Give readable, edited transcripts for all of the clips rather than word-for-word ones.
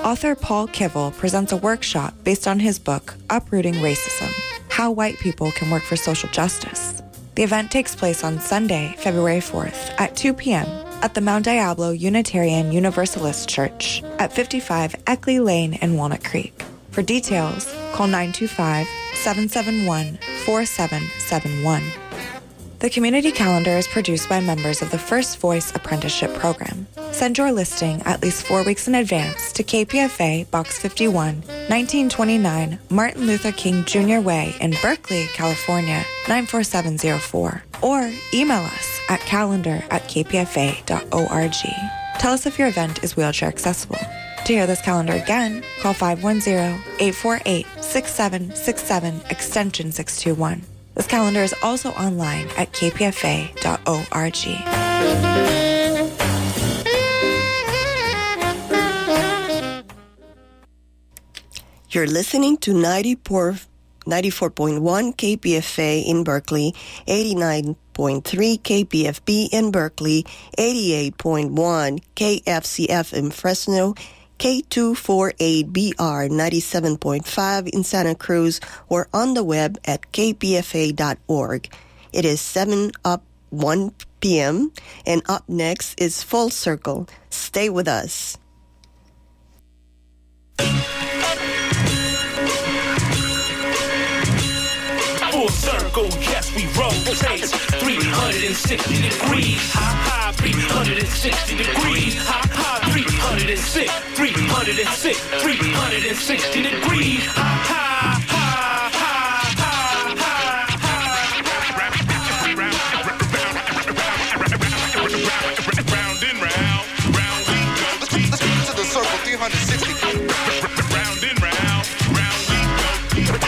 author Paul Kivel presents a workshop based on his book, Uprooting Racism: How White People Can Work for Social Justice. The event takes place on Sunday, February 4th at 2 p.m. at the Mount Diablo Unitarian Universalist Church at 55 Eckley Lane in Walnut Creek. For details, call 925-771-4771. The community calendar is produced by members of the First Voice Apprenticeship program. Send your listing at least 4 weeks in advance to KPFA Box 51, 1929 Martin Luther King Jr. Way in Berkeley, California, 94704. Or email us at calendar@kpfa.org. Tell us if your event is wheelchair accessible. To hear this calendar again, call 510-848-6767 extension 621. This calendar is also online at kpfa.org. You're listening to 94.1 KPFA in Berkeley, 89.3 KPFB in Berkeley, 88.1 KFCF in Fresno, K248BR 97.5 in Santa Cruz, or on the web at kpfa.org. It is 1 p.m. and up next is Full Circle. Stay with us. Full circle, yes, we rotate 360 degrees. Ha, 360 degrees. Ha, 360 degrees. Ha. Round and round we go. To the circle, 360. Round and round we go.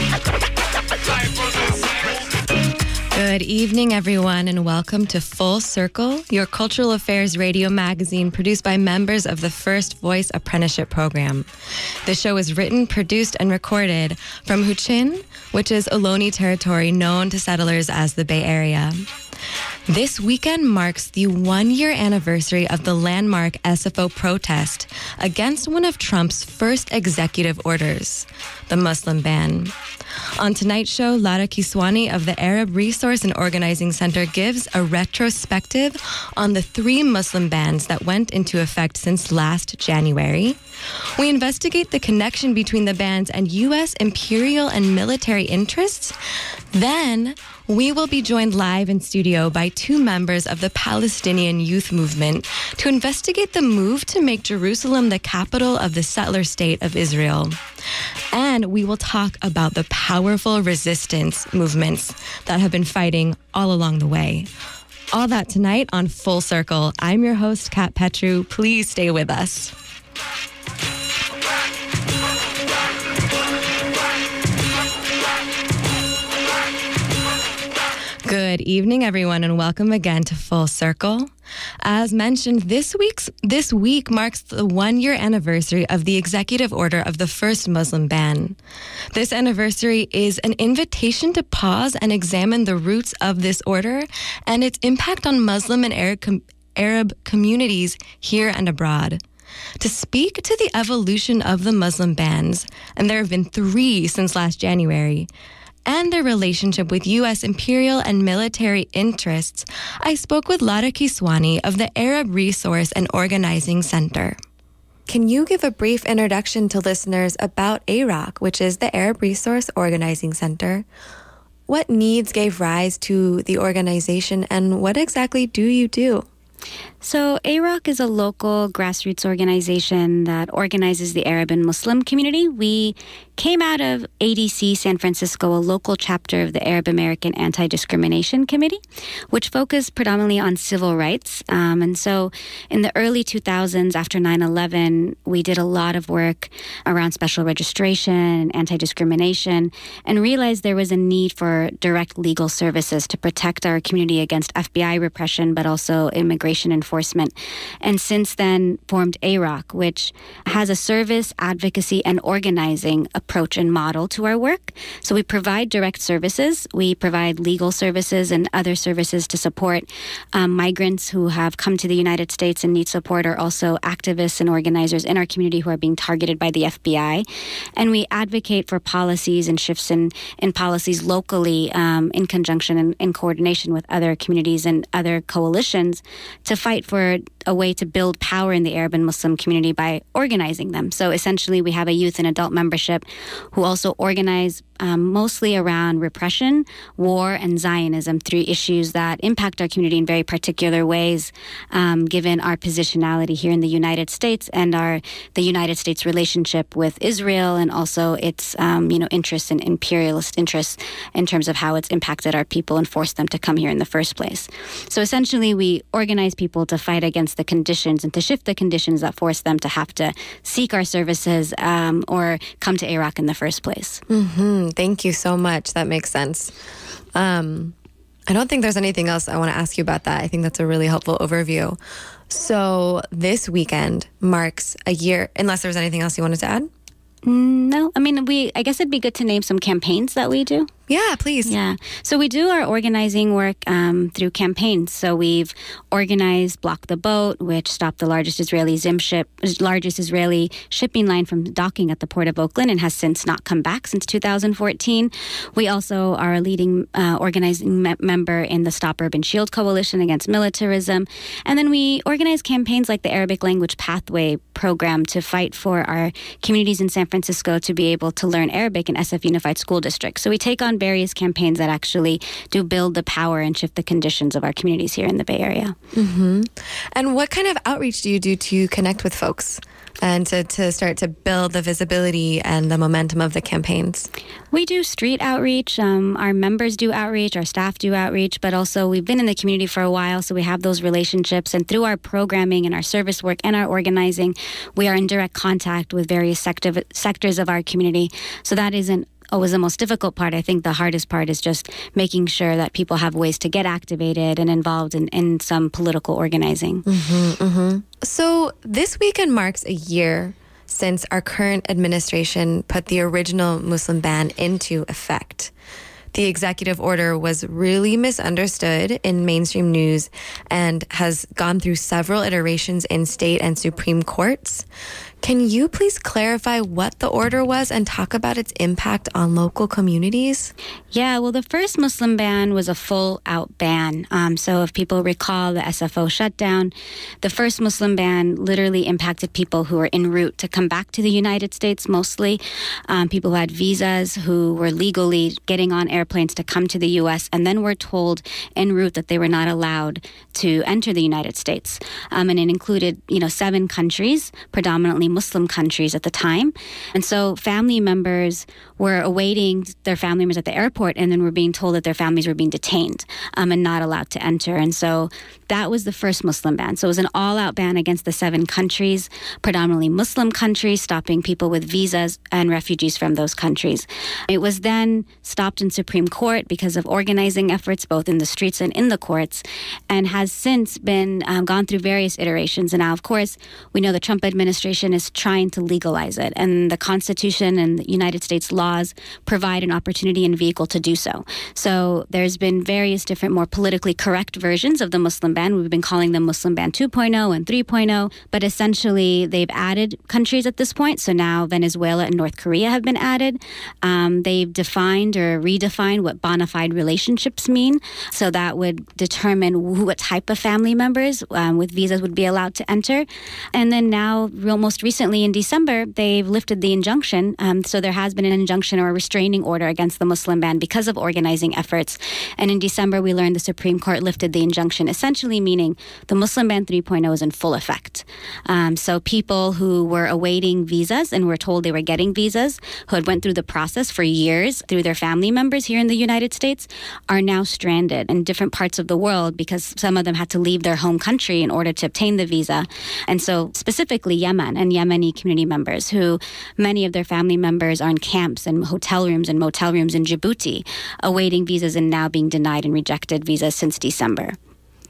Good evening, everyone, and welcome to Full Circle, your cultural affairs radio magazine produced by members of the First Voice Apprenticeship program. The show is written, produced, and recorded from Huichin, which is Ohlone territory known to settlers as the Bay Area. This weekend marks the one-year anniversary of the landmark SFO protest against one of Trump's first executive orders, the Muslim ban. On tonight's show, Lara Kiswani of the Arab Resource and Organizing Center gives a retrospective on the 3 Muslim bans that went into effect since last January. We investigate the connection between the bans and U.S. imperial and military interests. Then, we will be joined live in studio by 2 members of the Palestinian Youth Movement to investigate the move to make Jerusalem the capital of the settler state of Israel. And we will talk about the powerful resistance movements that have been fighting all along the way. All that tonight on Full Circle. I'm your host, Kat Petru. Please stay with us. Good evening, everyone, and welcome again to Full Circle. As mentioned, this week marks the one-year anniversary of the executive order of the first Muslim ban. This anniversary is an invitation to pause and examine the roots of this order and its impact on Muslim and Arab communities here and abroad. To speak to the evolution of the Muslim bans, and there have been 3 since last January, and their relationship with U.S. imperial and military interests, I spoke with Lara Kiswani of the Arab Resource and Organizing Center. Can you give a brief introduction to listeners about AROC, which is the Arab Resource Organizing Center? What needs gave rise to the organization, and what exactly do you do? So AROC is a local grassroots organization that organizes the Arab and Muslim community. We came out of ADC San Francisco, a local chapter of the Arab American Anti-Discrimination Committee, which focused predominantly on civil rights. And so in the early 2000s, after 9/11, we did a lot of work around special registration and anti-discrimination and realized there was a need for direct legal services to protect our community against FBI repression, but also immigration enforcement enforcement. And since then formed AROC, which has a service, advocacy, and organizing approach and model to our work. So we provide direct services. We provide legal services and other services to support migrants who have come to the United States and need support, or also activists and organizers in our community who are being targeted by the FBI. And we advocate for policies and shifts in policies locally in conjunction and in coordination with other communities and other coalitions to fight for a way to build power in the Arab and Muslim community by organizing them. So essentially, we have a youth and adult membership who also organize mostly around repression, war, and Zionism, three issues that impact our community in very particular ways, given our positionality here in the United States and the United States relationship with Israel, and also its interests and imperialist interests in terms of how it's impacted our people and forced them to come here in the first place. So essentially, we organize people to fight against the conditions and to shift the conditions that force them to have to seek our services or come to Iraq in the first place. Mm-hmm. Thank you so much. That makes sense. I don't think there's anything else I want to ask you about that. I think that's a really helpful overview. So this weekend marks a year, unless there's anything else you wanted to add? No. I mean, I guess it'd be good to name some campaigns that we do. Yeah, please. Yeah. So we do our organizing work through campaigns. So we've organized Block the Boat, which stopped the largest Israeli shipping line from docking at the Port of Oakland and has since not come back since 2014. We also are a leading organizing member in the Stop Urban Shield Coalition against militarism. And then we organize campaigns like the Arabic Language Pathway program to fight for our communities in San Francisco to be able to learn Arabic in SF Unified School District. So we take on various campaigns that actually do build the power and shift the conditions of our communities here in the Bay Area. Mm-hmm. And what kind of outreach do you do to connect with folks and to start to build the visibility and the momentum of the campaigns? We do street outreach. Our members do outreach. Our staff do outreach. But also, we've been in the community for a while, so we have those relationships. And through our programming and our service work and our organizing, we are in direct contact with various sectors of our community. So that isn't always the most difficult part. I think the hardest part is just making sure that people have ways to get activated and involved in some political organizing. Mm-hmm, mm-hmm. So this weekend marks a year since our current administration put the original Muslim ban into effect. The executive order was really misunderstood in mainstream news and has gone through several iterations in state and Supreme Courts. Can you please clarify what the order was and talk about its impact on local communities? Yeah, well, the first Muslim ban was a full-out ban. So if people recall the SFO shutdown, the first Muslim ban literally impacted people who were en route to come back to the United States, mostly people who had visas, who were legally getting on airplanes to come to the U.S., and then were told en route that they were not allowed to enter the United States. And it included, 7 countries, predominantly Muslim countries at the time. And so family members were awaiting their family members at the airport and then were being told that their families were being detained and not allowed to enter. And so that was the first Muslim ban. So it was an all-out ban against the 7 countries, predominantly Muslim countries, stopping people with visas and refugees from those countries. It was then stopped in Supreme Court because of organizing efforts both in the streets and in the courts, and has since been gone through various iterations. And now, of course, we know the Trump administration is trying to legalize it, and the Constitution and the United States laws provide an opportunity and vehicle to do so. So there's been various different, more politically correct versions of the Muslim ban. We've been calling them Muslim ban 2.0 and 3.0, but essentially they've added countries at this point. So now Venezuela and North Korea have been added. They've defined or redefined what bona fide relationships mean. So that would determine what type of family members with visas would be allowed to enter. And then now, most recently in December, they've lifted the injunction. So there has been an injunction or a restraining order against the Muslim ban because of organizing efforts. And in December, we learned the Supreme Court lifted the injunction, essentially meaning the Muslim ban 3.0 is in full effect. So people who were awaiting visas and were told they were getting visas, who had went through the process for years through their family members here in the United States, are now stranded in different parts of the world because some of them had to leave their home country in order to obtain the visa. And so specifically Yemen and Yemeni community members, who many of their family members are in camps and hotel rooms and motel rooms in Djibouti, awaiting visas and now being denied and rejected visas since December.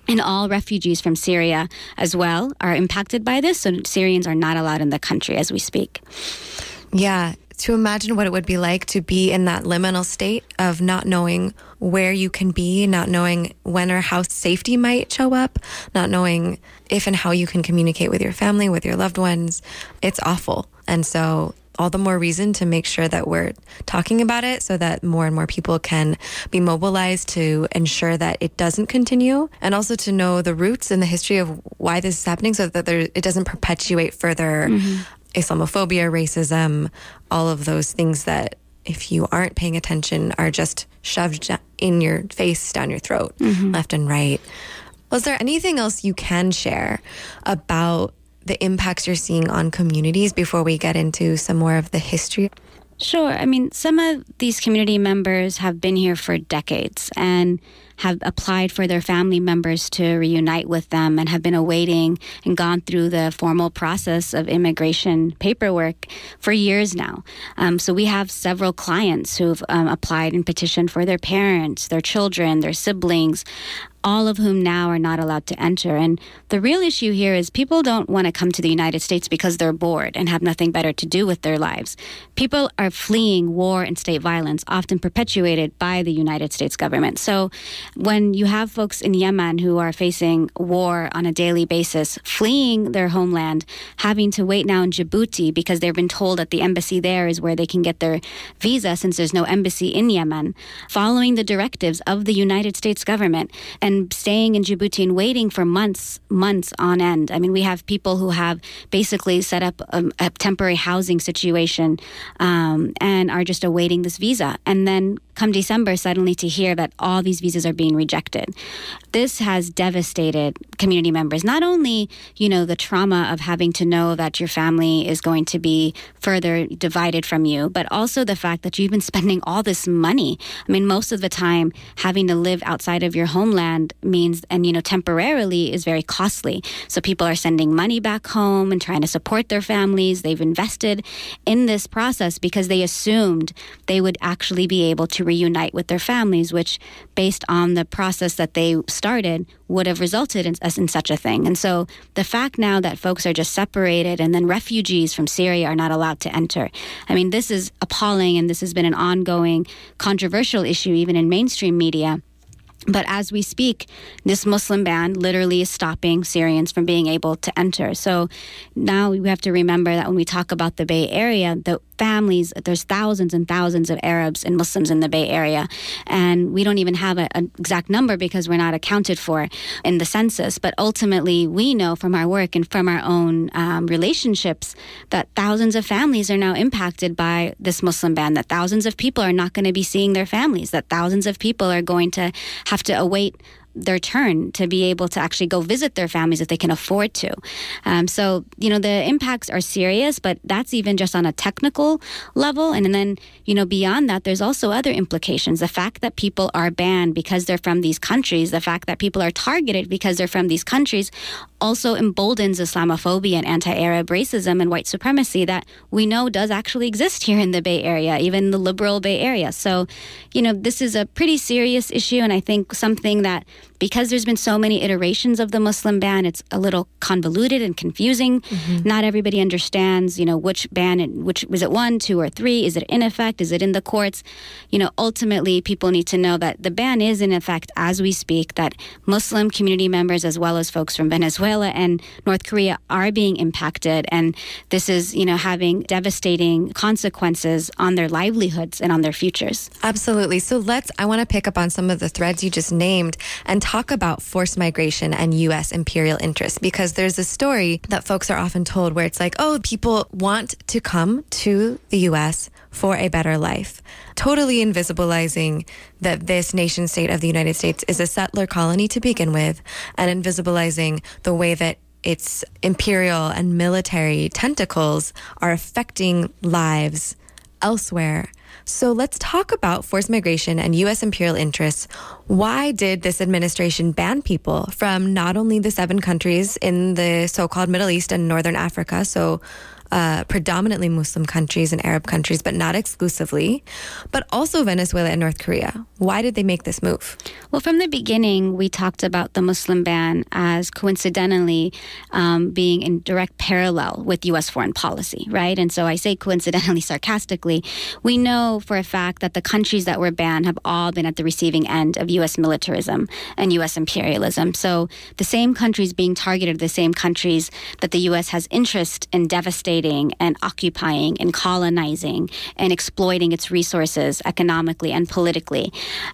And all refugees from Syria as well are impacted by this. So Syrians are not allowed in the country as we speak. Yeah. To imagine what it would be like to be in that liminal state of not knowing where you can be, not knowing when or how safety might show up, not knowing if and how you can communicate with your family, with your loved ones. It's awful. And so all the more reason to make sure that we're talking about it so that more and more people can be mobilized to ensure that it doesn't continue, and also to know the roots and the history of why this is happening so that it doesn't perpetuate further Islamophobia, racism, all of those things that, if you aren't paying attention, are just shoved in your face, down your throat, left and right. Was there anything else you can share about the impacts you're seeing on communities before we get into some more of the history? Sure. I mean, some of these community members have been here for decades and have applied for their family members to reunite with them and have been awaiting and gone through the formal process of immigration paperwork for years now. So we have several clients who've applied and petitioned for their parents, their children, their siblings, all of whom now are not allowed to enter. And the real issue here is people don't want to come to the United States because they're bored and have nothing better to do with their lives. People are fleeing war and state violence, often perpetuated by the United States government. So when you have folks in Yemen who are facing war on a daily basis, fleeing their homeland, having to wait now in Djibouti because they've been told that the embassy there is where they can get their visa since there's no embassy in Yemen, following the directives of the United States government, and staying in Djibouti and waiting for months on end. I mean, we have people who have basically set up a temporary housing situation and are just awaiting this visa. And then come December, suddenly to hear that all these visas are being rejected. This has devastated community members. Not only, the trauma of having to know that your family is going to be further divided from you, but also the fact that you've been spending all this money. I mean, most of the time, having to live outside of your homeland means, and temporarily is very costly. So people are sending money back home and trying to support their families. They've invested in this process because they assumed they would actually be able to reunite with their families, which, based on the process that they started, would have resulted in such a thing. And so the fact now that folks are just separated and then refugees from Syria are not allowed to enter. I mean, this is appalling, and this has been an ongoing controversial issue even in mainstream media. But as we speak, this Muslim ban literally is stopping Syrians from being able to enter. So now we have to remember that when we talk about the Bay Area, the families, there's thousands and thousands of Arabs and Muslims in the Bay Area. And we don't even have an exact number because we're not accounted for in the census. But ultimately, we know from our work and from our own relationships that thousands of families are now impacted by this Muslim ban, that thousands of people are not going to be seeing their families, that thousands of people are going to have to await their turn to be able to actually go visit their families if they can afford to. So, the impacts are serious, but that's even just on a technical level. And then, beyond that, there's also other implications. The fact that people are banned because they're from these countries, the fact that people are targeted because they're from these countries also emboldens Islamophobia and anti-Arab racism and white supremacy that we know does actually exist here in the Bay Area, even the liberal Bay Area. So, this is a pretty serious issue, and I think something that, because there's been so many iterations of the Muslim ban, it's a little convoluted and confusing. Not everybody understands, which ban, which was it 1, 2, or 3? Is it in effect? Is it in the courts? Ultimately, people need to know that the ban is in effect as we speak, that Muslim community members, as well as folks from Venezuela and North Korea, are being impacted. And this is, having devastating consequences on their livelihoods and on their futures. Absolutely. So I want to pick up on some of the threads you just named and talk about forced migration and U.S. imperial interests, because there's a story that folks are often told where it's like, oh, people want to come to the U.S. for a better life, totally invisibilizing that this nation state of the United States is a settler colony to begin with, and invisibilizing the way that its imperial and military tentacles are affecting lives elsewhere. So let's talk about forced migration and U.S. imperial interests. Why did this administration ban people from not only the 7 countries in the so-called Middle East and Northern Africa, so predominantly Muslim countries and Arab countries, but not exclusively, but also Venezuela and North Korea. Why did they make this move? Well, from the beginning, we talked about the Muslim ban as coincidentally being in direct parallel with U.S. foreign policy, right? And so I say coincidentally sarcastically. We know for a fact that the countries that were banned have all been at the receiving end of U.S. militarism and U.S. imperialism. So the same countries being targeted are the same countries that the U.S. has interest in devastating and occupying and colonizing and exploiting its resources economically and politically.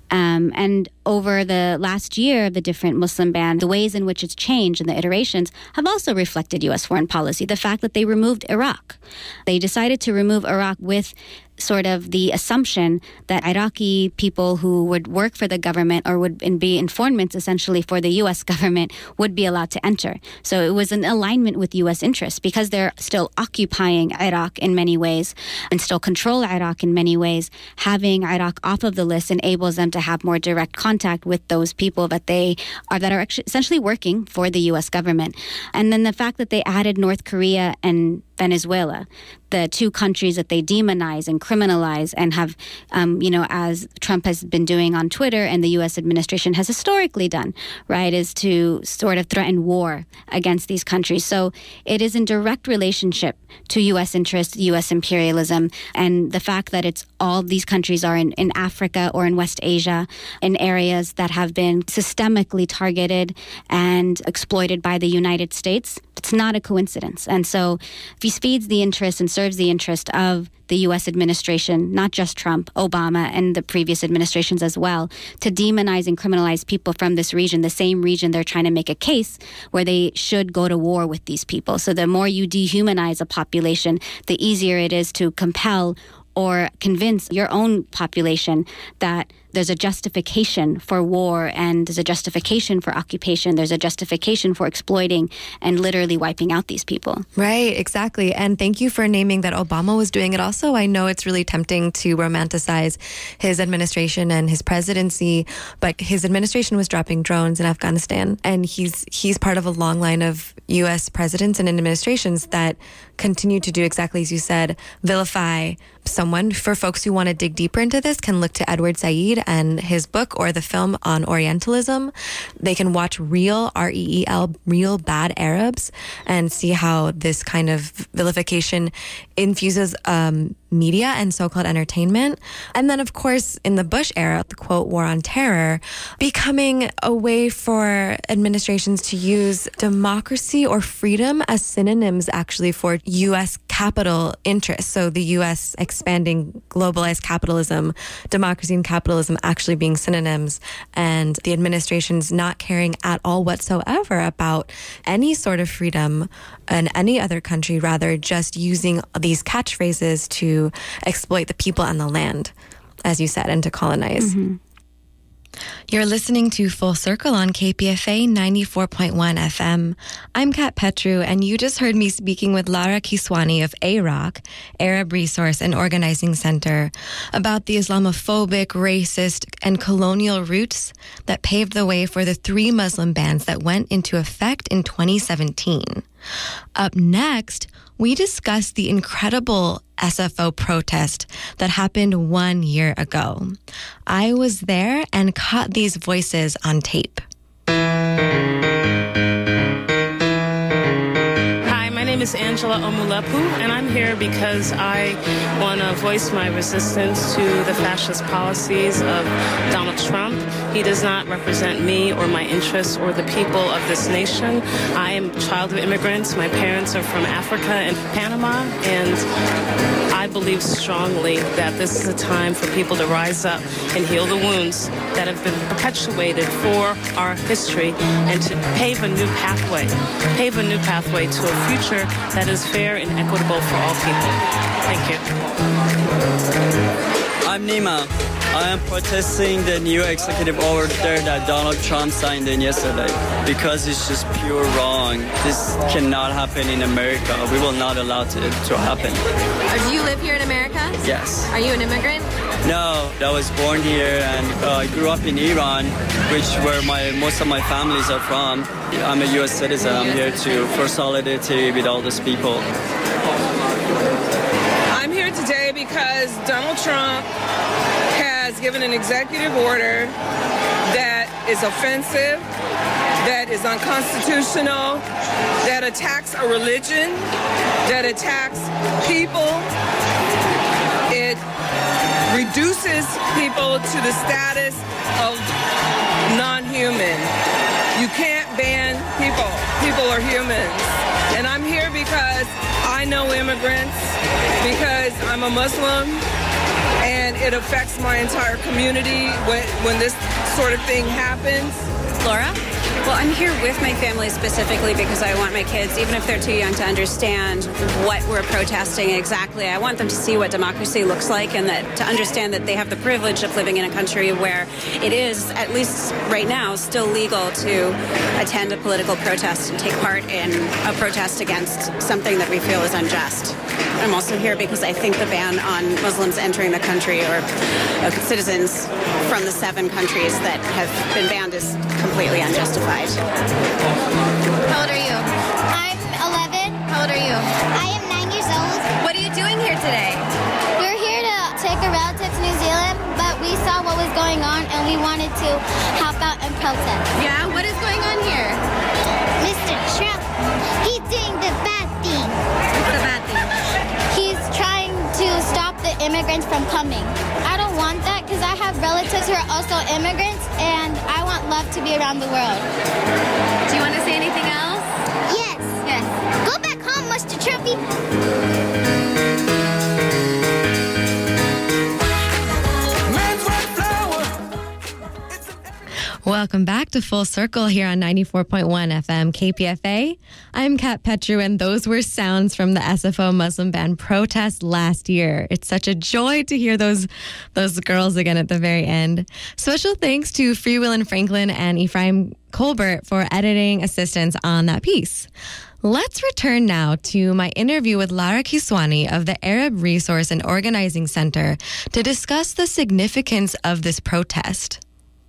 And over the last year, the different Muslim ban, the ways in which it's changed and the iterations have also reflected U.S. foreign policy. The fact that they removed Iraq. They decided to remove Iraq with sort of the assumption that Iraqi people who would work for the government or would be informants essentially for the U.S. government would be allowed to enter. So it was an alignment with U.S. interests because they're still occupying Iraq in many ways and still control Iraq in many ways. Having Iraq off of the list enables them to have more direct contact with those people that are essentially working for the U.S. government. And then the fact that they added North Korea and Venezuela, the two countries that they demonize and criminalize and have, as Trump has been doing on Twitter and the U.S. administration has historically done, right, is to sort of threaten war against these countries. So it is in direct relationship to U.S. interests, U.S. imperialism, and the fact that it's all these countries are in Africa or in West Asia, in areas that have been systemically targeted and exploited by the United States. It's not a coincidence. And so this feeds the interest and serves the interest of the U.S. administration, not just Trump, Obama, and the previous administrations as well, to demonize and criminalize people from this region, the same region they're trying to make a case where they should go to war with these people. So the more you dehumanize a population, the easier it is to compel or convince your own population that there's a justification for war and there's a justification for occupation. There's a justification for exploiting and literally wiping out these people. Right, exactly. And thank you for naming that Obama was doing it also. I know it's really tempting to romanticize his administration and his presidency, but his administration was dropping drones in Afghanistan. And he's part of a long line of U.S. presidents and administrations that continue to do exactly as you said, vilify someone. For folks who want to dig deeper into this, can look to Edward Said and his book or the film on Orientalism. They can watch Real, R-E-E-L, Real Bad Arabs, and see how this kind of vilification infuses media and so-called entertainment. And then, of course, in the Bush era, the quote, war on terror, becoming a way for administrations to use democracy or freedom as synonyms actually for U.S. capital interests. So the U.S. expanding globalized capitalism, democracy and capitalism actually being synonyms, and the administration's not caring at all whatsoever about any sort of freedom in any other country, rather just using these catchphrases to exploit the people and the land, as you said, and to colonize. Mm-hmm. You're listening to Full Circle on KPFA 94.1 FM. I'm Kat Petru, and you just heard me speaking with Lara Kiswani of AROC, Arab Resource and Organizing Center, about the Islamophobic, racist, and colonial roots that paved the way for the 3 Muslim bans that went into effect in 2017. Up next, we discuss the incredible SFO protest that happened 1 year ago. I was there and caught these voices on tape. My name is Angela Omulepu, and I'm here because I want to voice my resistance to the fascist policies of Donald Trump. He does not represent me or my interests or the people of this nation. I am a child of immigrants. My parents are from Africa and Panama, and I believe strongly that this is a time for people to rise up and heal the wounds that have been perpetuated for our history and to pave a new pathway to a future that is fair and equitable for all people. Thank you. I'm Nima. I am protesting the new executive order that Donald Trump signed in yesterday because it's just pure wrong. This cannot happen in America. We will not allow it to happen. Do you live here in America? Yes. Are you an immigrant? No, I was born here and I grew up in Iran, where most of my families are from. I'm a U.S. citizen. I'm here for solidarity with all these people. Because Donald Trump has given an executive order that is offensive, that is unconstitutional, that attacks a religion, that attacks people. It reduces people to the status of non-human. You can't ban people. People are humans. And I'm here because I know immigrants, because I'm a Muslim, and it affects my entire community when this sort of thing happens. Laura? Well, I'm here with my family specifically because I want my kids, even if they're too young, to understand what we're protesting exactly. I want them to see what democracy looks like and that to understand that they have the privilege of living in a country where it is, at least right now, still legal to attend a political protest and take part in a protest against something that we feel is unjust. I'm also here because I think the ban on Muslims entering the country or citizens from the 7 countries that have been banned is completely unjustified. How old are you? I'm 11. How old are you? I am 9 years old. What are you doing here today? We're here to take a relative to New Zealand, but we saw what was going on and we wanted to help out and protest. Yeah? What is going on here? Mr. Trump, he's doing the bad thing. What's the bad thing? He's trying to stop the immigrants from coming. I don't want that because I have relatives who are also immigrants and I want love to be around the world. Do you want to say anything else? Yes. Yes. Go back home, Mr. Trumpy. Welcome back to Full Circle here on 94.1 FM KPFA. I'm Kat Petru, and those were sounds from the SFO Muslim ban protest last year. It's such a joy to hear those girls again at the very end. Special thanks to Free Will and Franklin and Ephraim Colbert for editing assistance on that piece. Let's return now to my interview with Lara Kiswani of the Arab Resource and Organizing Center to discuss the significance of this protest.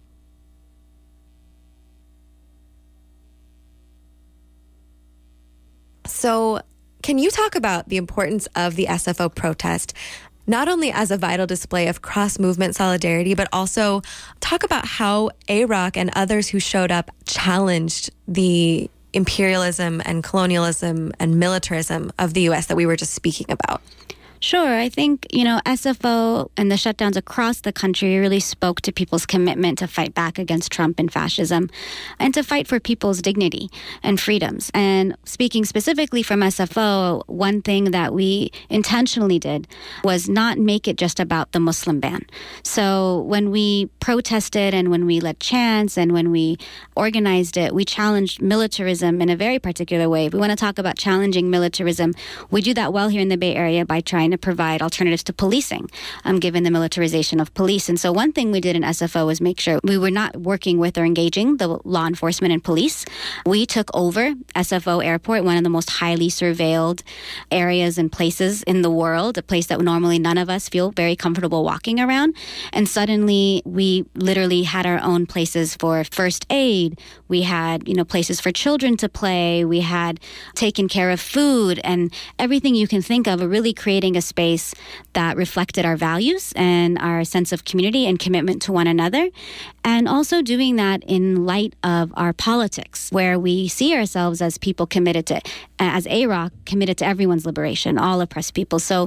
So, can you talk about the importance of the SFO protest, not only as a vital display of cross-movement solidarity, but also talk about how AROC and others who showed up challenged the imperialism and colonialism and militarism of the U.S. that we were just speaking about? Sure. I think, SFO and the shutdowns across the country really spoke to people's commitment to fight back against Trump and fascism and to fight for people's dignity and freedoms. And speaking specifically from SFO, one thing that we intentionally did was not make it just about the Muslim ban. So when we protested and when we led chants and when we organized it, we challenged militarism in a very particular way. If we want to talk about challenging militarism, we do that well here in the Bay Area by trying to provide alternatives to policing, given the militarization of police. And so one thing we did in SFO was make sure we were not working with or engaging the law enforcement and police. We took over SFO Airport, one of the most highly surveilled areas and places in the world, a place that normally none of us feel very comfortable walking around. And suddenly we literally had our own places for first aid. We had, places for children to play. We had taken care of food and everything you can think of, really creating a space that reflected our values and our sense of community and commitment to one another. And also doing that in light of our politics, where we see ourselves as people committed to, as AROC, committed to everyone's liberation, all oppressed people. So,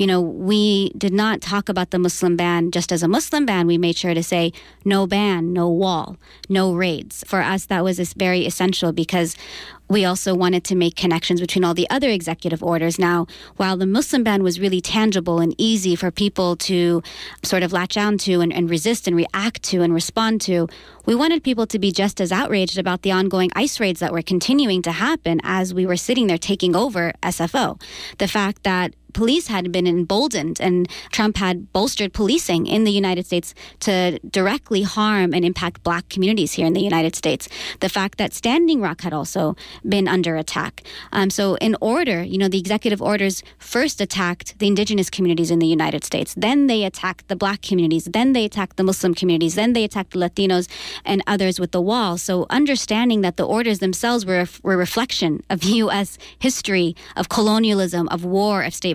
we did not talk about the Muslim ban just as a Muslim ban. We made sure to say no ban, no wall, no raids. For us, that was very essential because we also wanted to make connections between all the other executive orders. Now, while the Muslim ban was really tangible and easy for people to sort of latch on to and resist and react to and respond to, we wanted people to be just as outraged about the ongoing ICE raids that were continuing to happen as we were sitting there taking over SFO. The fact that police had been emboldened and Trump had bolstered policing in the United States to directly harm and impact Black communities here in the United States. The fact that Standing Rock had also been under attack. So in order, the executive orders first attacked the indigenous communities in the United States. Then they attacked the Black communities. Then they attacked the Muslim communities. Then they attacked the Latinos and others with the wall. So understanding that the orders themselves were a reflection of U.S. history, of colonialism, of war, of state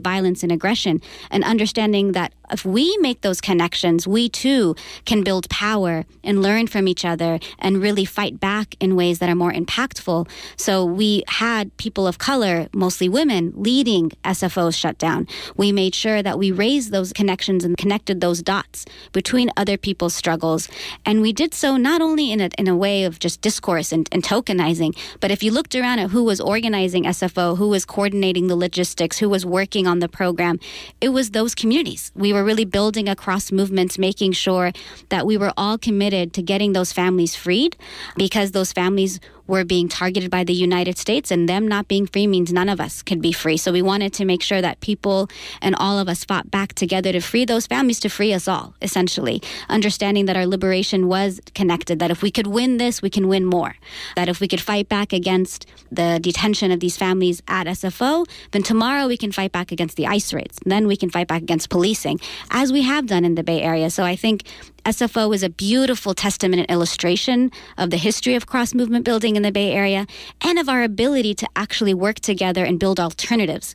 escalate violence and aggression, and understanding that if we make those connections, we too can build power and learn from each other and really fight back in ways that are more impactful. So we had people of color, mostly women, leading SFO's shutdown. We made sure that we raised those connections and connected those dots between other people's struggles. And we did so not only in a way of just discourse and tokenizing, but if you looked around at who was organizing SFO, who was coordinating the logistics, who was working on the program, it was those communities. We were really building across movements, making sure that we were all committed to getting those families freed, because those families were being targeted by the United States, and them not being free means none of us could be free. So we wanted to make sure that people and all of us fought back together to free those families, to free us all, essentially. Understanding that our liberation was connected, that if we could win this, we can win more. That if we could fight back against the detention of these families at SFO, then tomorrow we can fight back against the ICE raids. Then we can fight back against policing, as we have done in the Bay Area. So I think SFO is a beautiful testament and illustration of the history of cross-movement building in the Bay Area, and of our ability to actually work together and build alternatives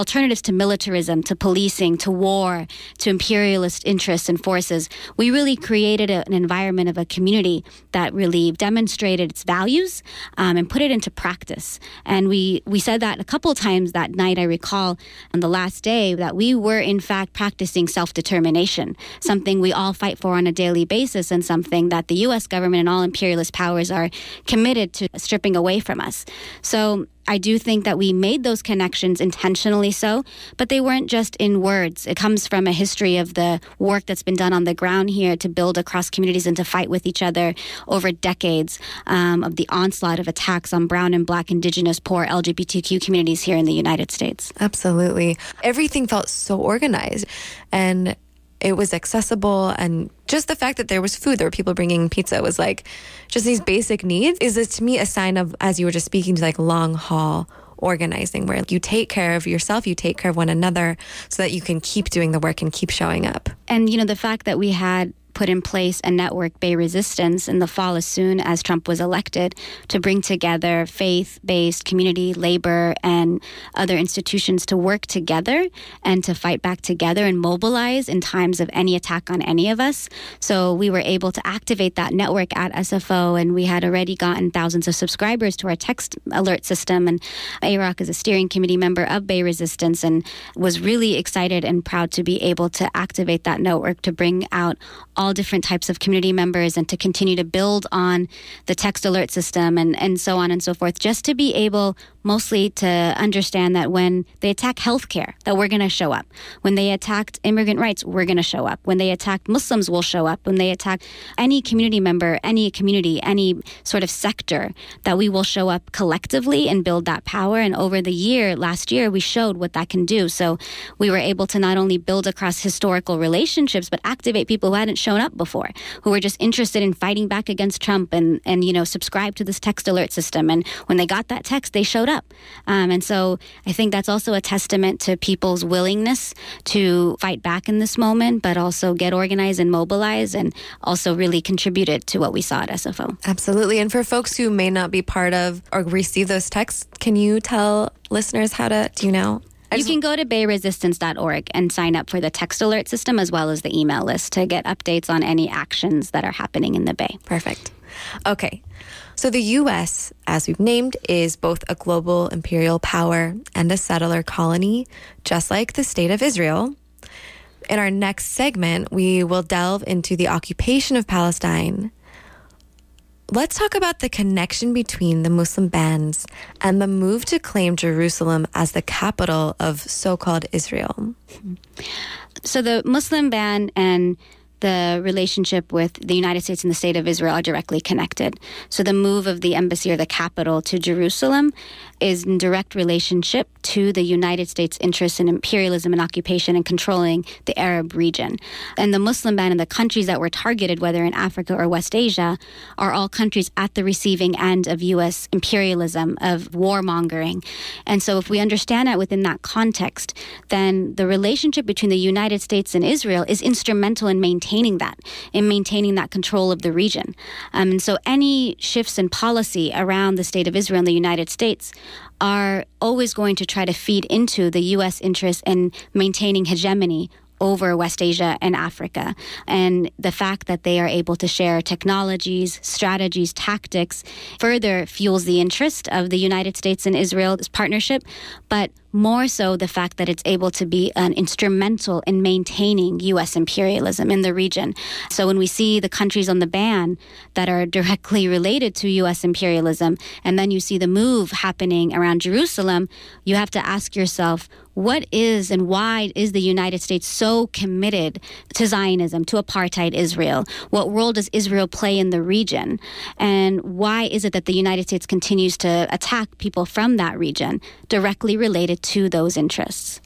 to militarism, to policing, to war, to imperialist interests and forces. We really created an environment of a community that really demonstrated its values and put it into practice. And we said that a couple of times that night, I recall, on the last day, that we were in fact practicing self-determination, something we all fight for on a daily basis, and something that the U.S. government and all imperialist powers are committed to stripping away from us. So I do think that we made those connections intentionally so, but they weren't just in words. It comes from a history of the work that's been done on the ground here to build across communities and to fight with each other over decades, of the onslaught of attacks on brown and black, indigenous, poor, LGBTQ communities here in the United States. Absolutely. Everything felt so organized, and it was accessible, and just the fact that there was food, there were people bringing pizza, was like just these basic needs is, to me, a sign of, as you were just speaking to, like long haul organizing, where you take care of yourself, you take care of one another, so that you can keep doing the work and keep showing up. And, the fact that we had put in place a network, Bay Resistance, in the fall as soon as Trump was elected, to bring together faith-based community, labor, and other institutions to work together and to fight back together and mobilize in times of any attack on any of us. So we were able to activate that network at SFO, and we had already gotten thousands of subscribers to our text alert system. And AROC is a steering committee member of Bay Resistance, and was really excited and proud to be able to activate that network to bring out all different types of community members and to continue to build on the text alert system and so on and so forth, just to be able mostly to understand that when they attack healthcare, that we're going to show up. When they attacked immigrant rights, we're going to show up. When they attack Muslims, we'll show up. When they attack any community member, any community, any sort of sector, that we will show up collectively and build that power. And over the last year, we showed what that can do. So we were able to not only build across historical relationships, but activate people who hadn't shown up before, who were just interested in fighting back against Trump and subscribe to this text alert system. And when they got that text, they showed up. And so I think that's also a testament to people's willingness to fight back in this moment, but also get organized and mobilized, and also really contributed to what we saw at SFO. Absolutely. And for folks who may not be part of or receive those texts, can you tell listeners how to, do you know? You can go to bayresistance.org and sign up for the text alert system as well as the email list to get updates on any actions that are happening in the Bay. Perfect. Okay. So the U.S., as we've named, is both a global imperial power and a settler colony, just like the state of Israel. In our next segment, we will delve into the occupation of Palestine. Let's talk about the connection between the Muslim bans and the move to claim Jerusalem as the capital of so-called Israel. So the Muslim ban and the relationship with the United States and the state of Israel are directly connected. So the move of the embassy or the capital to Jerusalem is in direct relationship to the United States' interest in imperialism and occupation and controlling the Arab region. And the Muslim ban and the countries that were targeted, whether in Africa or West Asia, are all countries at the receiving end of U.S. imperialism, of warmongering. And so if we understand that within that context, then the relationship between the United States and Israel is instrumental in maintaining maintaining that control of the region. And so any shifts in policy around the state of Israel and the United States are always going to try to feed into the U.S. interest in maintaining hegemony over West Asia and Africa. And the fact that they are able to share technologies, strategies, tactics further fuels the interest of the United States and Israel's partnership, but more so the fact that it's able to be an instrumental in maintaining U.S. imperialism in the region. So when we see the countries on the ban that are directly related to U.S. imperialism, and then you see the move happening around Jerusalem, you have to ask yourself, what is and why is the United States so committed to Zionism, to apartheid Israel? What role does Israel play in the region? And why is it that the United States continues to attack people from that region directly related to those interests?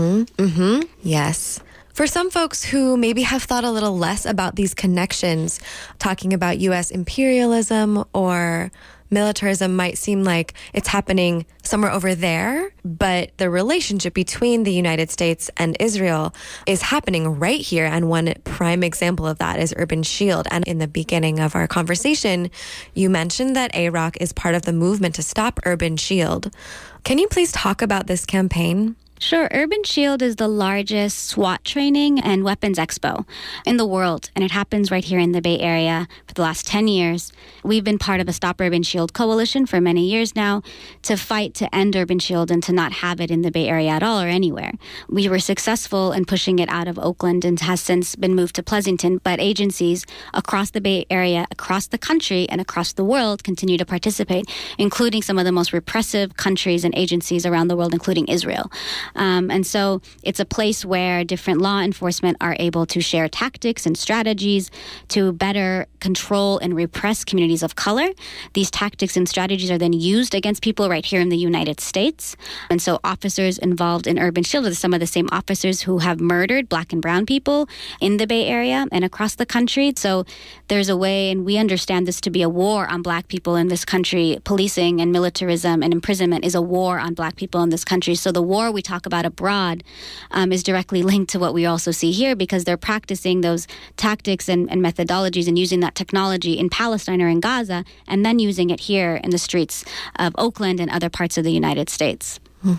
Yes. For some folks who maybe have thought a little less about these connections, talking about U.S. imperialism or militarism might seem like it's happening somewhere over there, but the relationship between the United States and Israel is happening right here. And one prime example of that is Urban Shield. And in the beginning of our conversation, you mentioned that AROC is part of the movement to stop Urban Shield. Can you please talk about this campaign? Sure. Urban Shield is the largest SWAT training and weapons expo in the world, and it happens right here in the Bay Area for the last 10 years. We've been part of a Stop Urban Shield coalition for many years now to fight to end Urban Shield and to not have it in the Bay Area at all or anywhere. We were successful in pushing it out of Oakland and has since been moved to Pleasanton, but agencies across the Bay Area, across the country, and across the world continue to participate, including some of the most repressive countries and agencies around the world, including Israel. And so it's a place where different law enforcement are able to share tactics and strategies to better control and repress communities of color. These tactics and strategies are then used against people right here in the United States. And so officers involved in Urban Shield are some of the same officers who have murdered Black and brown people in the Bay Area and across the country. So there's a way, and we understand this to be a war on Black people in this country. Policing and militarism and imprisonment is a war on Black people in this country. So the war we talk about abroad is directly linked to what we also see here, because they're practicing those tactics and methodologies and using that technology in Palestine or in Gaza, and then using it here in the streets of Oakland and other parts of the United States.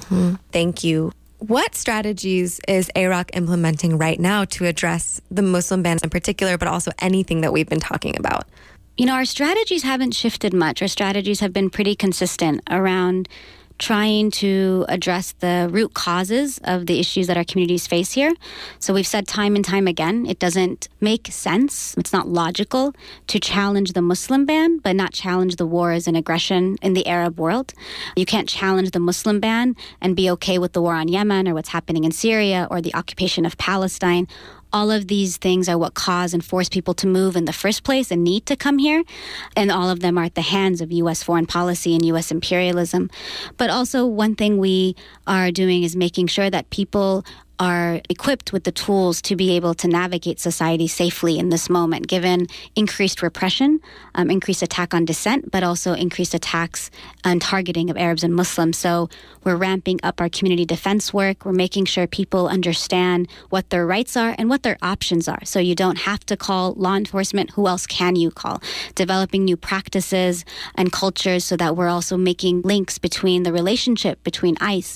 Thank you. What strategies is AROC implementing right now to address the Muslim ban in particular, but also anything that we've been talking about? You know, our strategies haven't shifted much. Our strategies have been pretty consistent around trying to address the root causes of the issues that our communities face here. So we've said time and time again, it doesn't make sense, it's not logical to challenge the Muslim ban, but not challenge the wars and aggression in the Arab world. You can't challenge the Muslim ban and be okay with the war on Yemen or what's happening in Syria or the occupation of Palestine. All of these things are what cause and force people to move in the first place and need to come here. And all of them are at the hands of U.S. foreign policy and U.S. imperialism. But also one thing we are doing is making sure that people are equipped with the tools to be able to navigate society safely in this moment, given increased repression, increased attack on dissent, but also increased attacks and targeting of Arabs and Muslims. So we're ramping up our community defense work. We're making sure people understand what their rights are and what their options are. So you don't have to call law enforcement. Who else can you call? Developing new practices and cultures so that we're also making links between the relationship between ICE,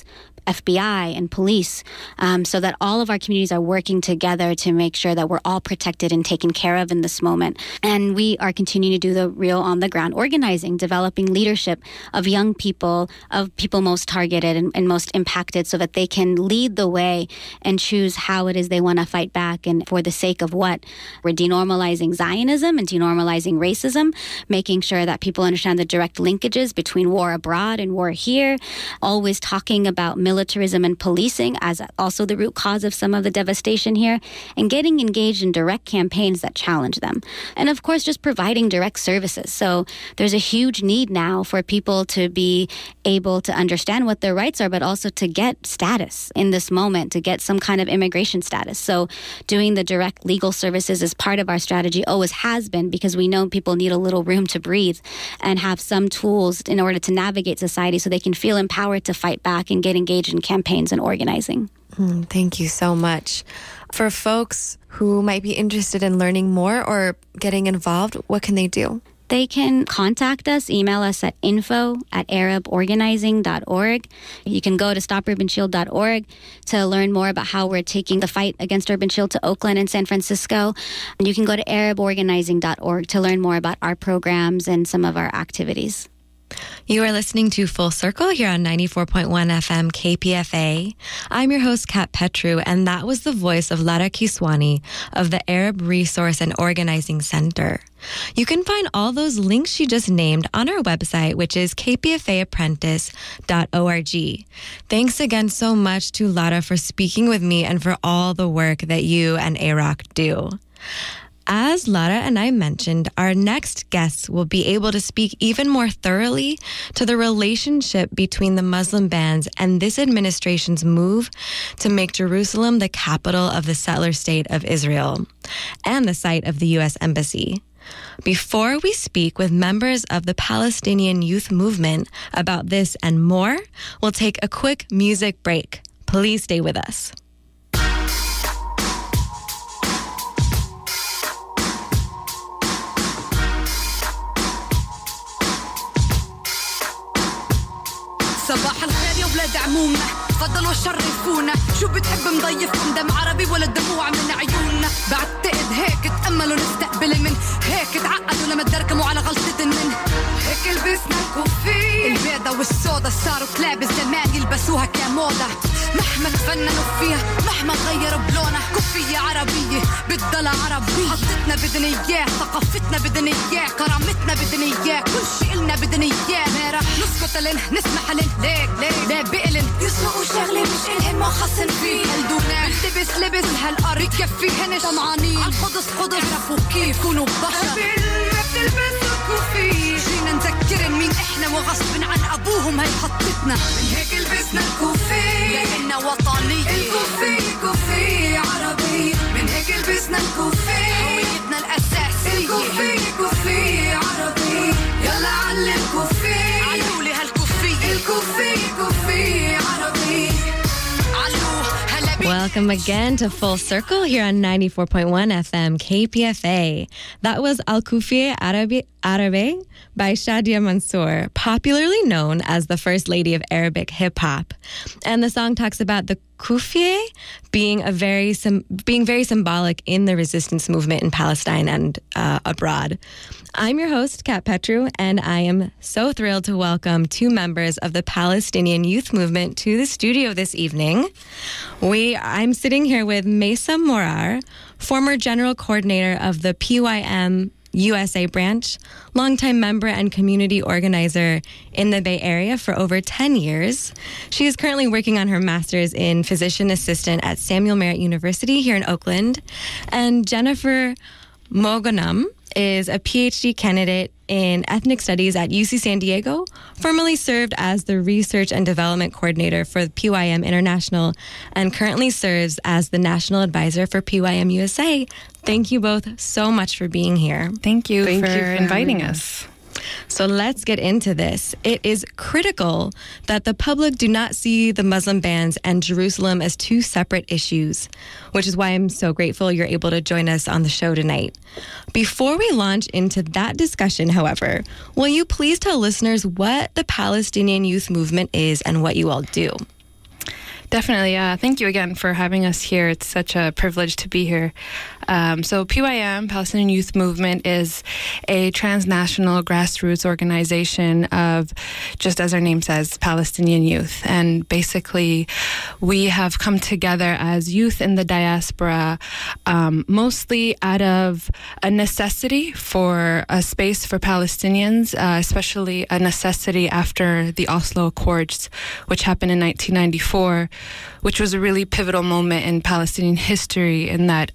FBI, and police, so that all of our communities are working together to make sure that we're all protected and taken care of in this moment. And we are continuing to do the real on-the-ground organizing, developing leadership of young people, of people most targeted and most impacted, so that they can lead the way and choose how it is they want to fight back. And for the sake of what? We're denormalizing Zionism and denormalizing racism, making sure that people understand the direct linkages between war abroad and war here, always talking about militarism and policing as also the root cause of some of the devastation here, and getting engaged in direct campaigns that challenge them. And of course, just providing direct services. So there's a huge need now for people to be able to understand what their rights are, but also to get status in this moment, to get some kind of immigration status. So doing the direct legal services is part of our strategy, always has been, because we know people need a little room to breathe and have some tools in order to navigate society so they can feel empowered to fight back and get engaged engage in campaigns and organizing. Thank you so much. For folks who might be interested in learning more or getting involved, what can they do? They can contact us, email us at info@araborganizing.org. You can go to stopurbanichild.org to learn more about how we're taking the fight against urban chill to Oakland and San Francisco. And you can go to araborganizing.org to learn more about our programs and some of our activities. You are listening to Full Circle here on 94.1 FM KPFA. I'm your host, Kat Petru, and that was the voice of Lara Kiswani of the Arab Resource and Organizing Center. You can find all those links she just named on our website, which is kpfaapprentice.org. Thanks again so much to Lara for speaking with me and for all the work that you and AROC do. As Lara and I mentioned, our next guests will be able to speak even more thoroughly to the relationship between the Muslim bans and this administration's move to make Jerusalem the capital of the settler state of Israel and the site of the U.S. Embassy. Before we speak with members of the Palestinian youth movement about this and more, we'll take a quick music break. Please stay with us. صباح الخير يا ولاد عمومنا تفضلوا شرفونا شو بتحب مضيفكم دم عربي ولا دموع من عيوننا بعتقد هيك تأملوا نستقبل من هيك تعقدوا لما تدركموا على غلطة من هيك لبسنا الكوفية البيضة والسودا صاروا كلاب زمان يلبسوها كموضة مهما تفننوا فيها مهما غيروا بلونها كوفية عربية بتضل عربية حطتنا بدنا اياه ثقافتنا بدنا اياه كرامتنا بدنا اياه كل شي إلنا بدنا اياه ما راح نسكت لن نسمح لن ليك لا بقلن يسوقوا شغلة مش إلهن ما خصن فيه هالدونا بلتبس لبس هالأرض بكفيهن طمعانين عالقدس قدس عرفوا كيف كونوا بشر قبل ما بتلبسوا كوفية جينا نذكرن مين إحنا وغصب عن أبوهم هي خطتنا من هيك لبسنا الكوفية لأننا وطنية الكوفية كوفية عربية من هيك لبسنا الكوفية هويتنا الأساسية الكوفية كوفية عربية يلا علم كوفية علولي هالكوفية الكوفية كوفية عربية Welcome again to Full Circle here on 94.1 FM KPFA. That was Al Kufiye Arabe by Shadia Mansour, popularly known as the First Lady of Arabic Hip Hop. And the song talks about the Kufiye being very symbolic in the resistance movement in Palestine and abroad. I'm your host, Kat Petru, and I am so thrilled to welcome two members of the Palestinian youth movement to the studio this evening. I'm sitting here with Mesa Morar, former general coordinator of the PYM USA branch, longtime member and community organizer in the Bay Area for over 10 years. She is currently working on her master's in physician assistant at Samuel Merritt University here in Oakland. And Jennifer Mogonam is a PhD candidate in ethnic studies at UC San Diego, formerly served as the research and development coordinator for PYM International, and currently serves as the national advisor for PYM USA. Thank you both so much for being here. Thank you for inviting us. So let's get into this. It is critical that the public do not see the Muslim bans and Jerusalem as two separate issues, which is why I'm so grateful you're able to join us on the show tonight. Before we launch into that discussion, however, will you please tell listeners what the Palestinian Youth Movement is and what you all do? Definitely. Thank you again for having us here. It's such a privilege to be here. So PYM, Palestinian Youth Movement, is a transnational grassroots organization of, just as our name says, Palestinian youth. And basically, we have come together as youth in the diaspora, mostly out of a necessity for a space for Palestinians, especially a necessity after the Oslo Accords, which happened in 1994, which was a really pivotal moment in Palestinian history in that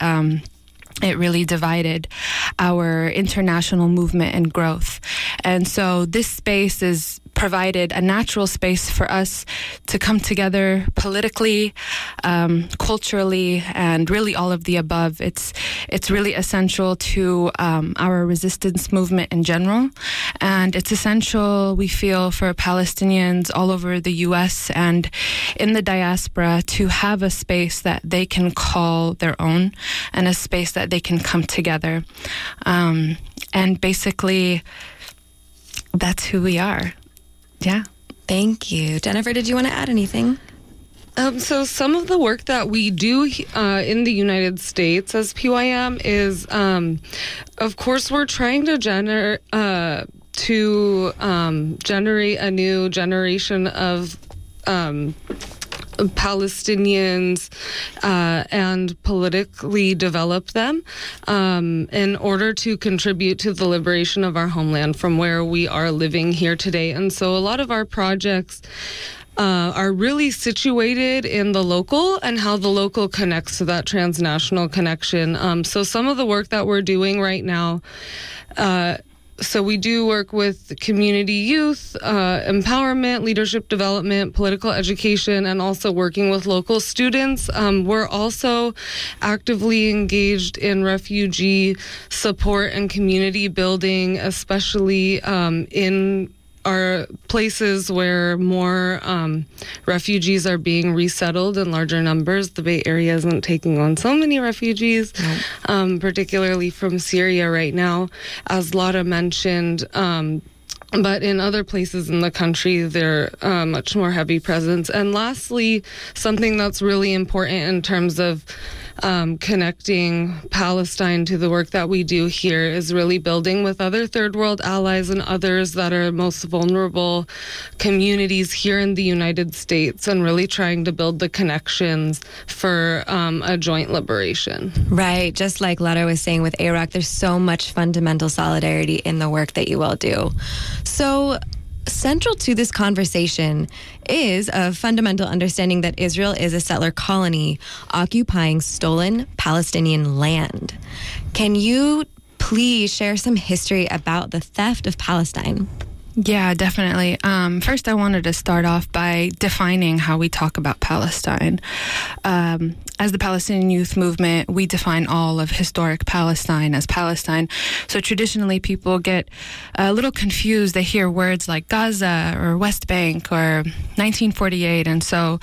it really divided our international movement and growth. And so this space is provided a natural space for us to come together politically, culturally, and really all of the above. It's really essential to our resistance movement in general, and it's essential, we feel, for Palestinians all over the U.S. and in the diaspora to have a space that they can call their own and a space that they can come together. And basically, that's who we are. Yeah. Thank you. Jennifer, did you want to add anything? So some of the work that we do in the United States as PYM is, of course, we're trying to generate a new generation of Palestinians and politically develop them in order to contribute to the liberation of our homeland from where we are living here today. And so a lot of our projects are really situated in the local and how the local connects to that transnational connection. So some of the work that we're doing right now, so we do work with community youth, empowerment, leadership development, political education, and also working with local students. We're also actively engaged in refugee support and community building, especially in are places where more refugees are being resettled in larger numbers. The Bay Area isn't taking on so many refugees, particularly from Syria right now, as Lotta mentioned. But in other places in the country, they're much more heavy presence. And lastly, something that's really important in terms of connecting Palestine to the work that we do here is really building with other third world allies and others that are most vulnerable communities here in the United States, and really trying to build the connections for a joint liberation. Right. Just like Lotta was saying with AROC, there's so much fundamental solidarity in the work that you all do. So central to this conversation is a fundamental understanding that Israel is a settler colony occupying stolen Palestinian land. Can you please share some history about the theft of Palestine? Yeah, definitely. First, I wanted to start off by defining how we talk about Palestine. As the Palestinian Youth Movement, we define all of historic Palestine as Palestine. So traditionally, people get a little confused. They hear words like Gaza or West Bank or 1948. And so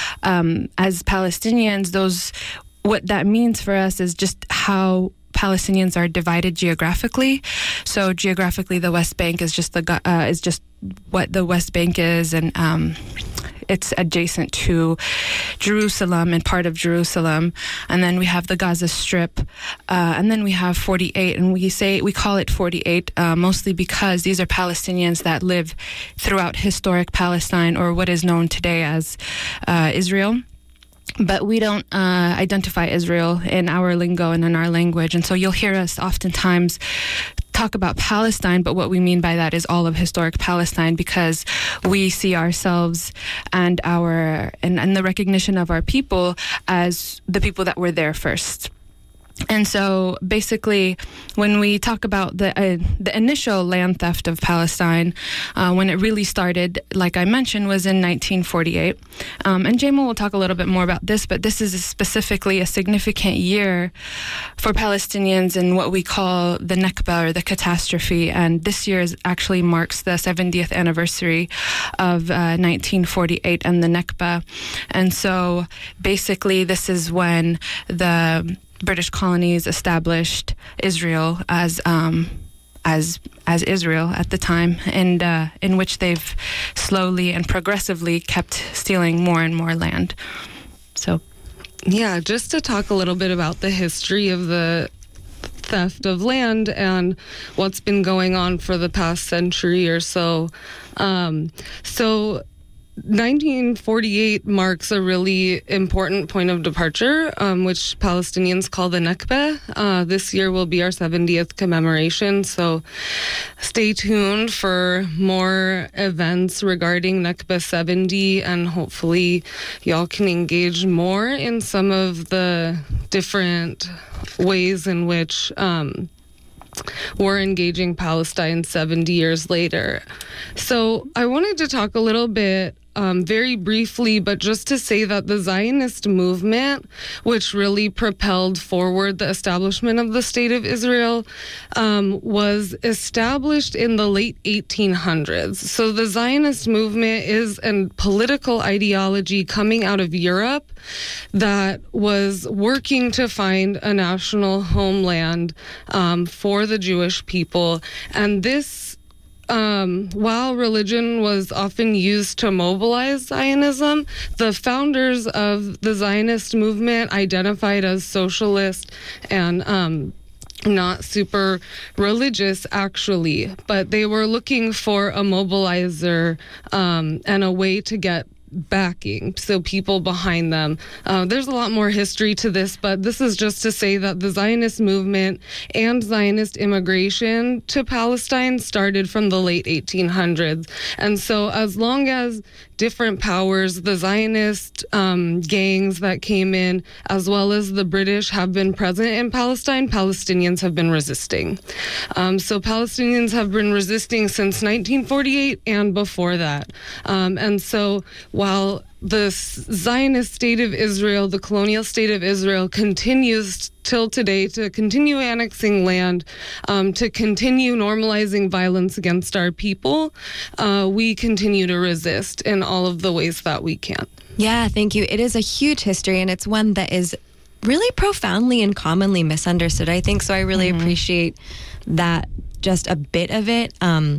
as Palestinians, what that means for us is just how Palestinians are divided geographically. So geographically, the West Bank is just what the West Bank is, and it's adjacent to Jerusalem and part of Jerusalem. And then we have the Gaza Strip, and then we have 48, and we call it 48 mostly because these are Palestinians that live throughout historic Palestine, or what is known today as Israel. But we don't identify Israel in our lingo and in our language. And so you'll hear us oftentimes talk about Palestine, but what we mean by that is all of historic Palestine, because we see ourselves and the recognition of our people as the people that were there first. And so basically, when we talk about the initial land theft of Palestine, when it really started, like I mentioned, was in 1948. And Jamal will talk a little bit more about this, but this is specifically a significant year for Palestinians in what we call the Nakba, or the catastrophe. And this year actually marks the 70th anniversary of 1948 and the Nakba. And so basically, this is when the British colonies established Israel as Israel at the time, and in which they've slowly and progressively kept stealing more and more land. So, yeah, just to talk a little bit about the history of the theft of land and what's been going on for the past century or so. 1948 marks a really important point of departure, which Palestinians call the Nakba. This year will be our 70th commemoration, so stay tuned for more events regarding Nakba 70, and hopefully y'all can engage more in some of the different ways in which were engaging Palestine 70 years later. So I wanted to talk a little bit very briefly, but just to say that the Zionist movement, which really propelled forward the establishment of the State of Israel, was established in the late 1800s. So the Zionist movement is a political ideology coming out of Europe that was working to find a national homeland for the Jewish people. And this while religion was often used to mobilize Zionism, the founders of the Zionist movement identified as socialist and not super religious, actually, but they were looking for a mobilizer and a way to get backing, so people behind them. There's a lot more history to this, but this is just to say that the Zionist movement and Zionist immigration to Palestine started from the late 1800s. And so as long as different powers, the Zionist gangs that came in, as well as the British, have been present in Palestine, Palestinians have been resisting. So Palestinians have been resisting since 1948 and before that. And so while the Zionist state of Israel, the colonial state of Israel, continues till today to continue annexing land, to continue normalizing violence against our people, we continue to resist in all of the ways that we can. Yeah, thank you. It is a huge history, and it's one that is really profoundly and commonly misunderstood, I think. So I really appreciate that, just a bit of it.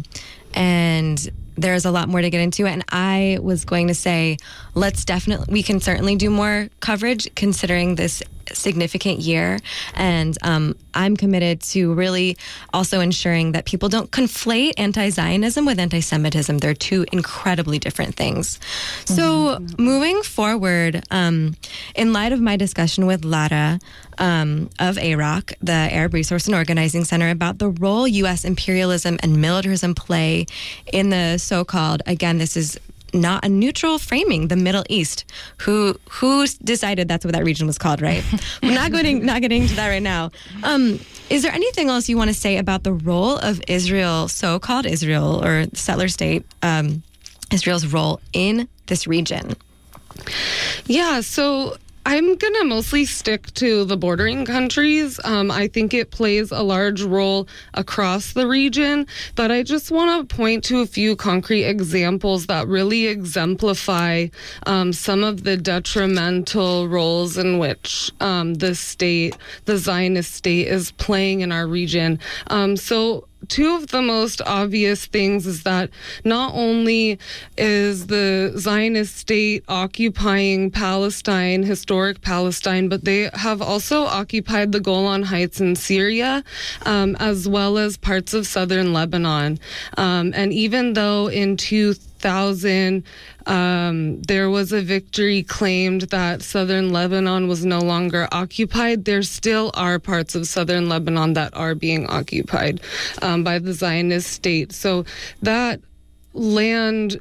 And there's a lot more to get into. And I was going to say, we can certainly do more coverage considering this significant year. And I'm committed to really also ensuring that people don't conflate anti-Zionism with anti-Semitism. They're two incredibly different things. So moving forward, in light of my discussion with Lara of AROC, the Arab Resource and Organizing Center, about the role U.S. imperialism and militarism play in the so-called, again, this is not a neutral framing, the Middle East. Who decided that's what that region was called, right? We're not getting into that right now. Is there anything else you want to say about the role of Israel, so-called Israel, or settler state, Israel's role in this region? Yeah, so I'm going to mostly stick to the bordering countries. I think it plays a large role across the region, but I just want to point to a few concrete examples that really exemplify some of the detrimental roles in which the Zionist state, is playing in our region. So two of the most obvious things is that not only is the Zionist state occupying Palestine, historic Palestine, but they have also occupied the Golan Heights in Syria, as well as parts of southern Lebanon. And even though in 2000, there was a victory claimed that southern Lebanon was no longer occupied, there still are parts of southern Lebanon that are being occupied by the Zionist state. So that land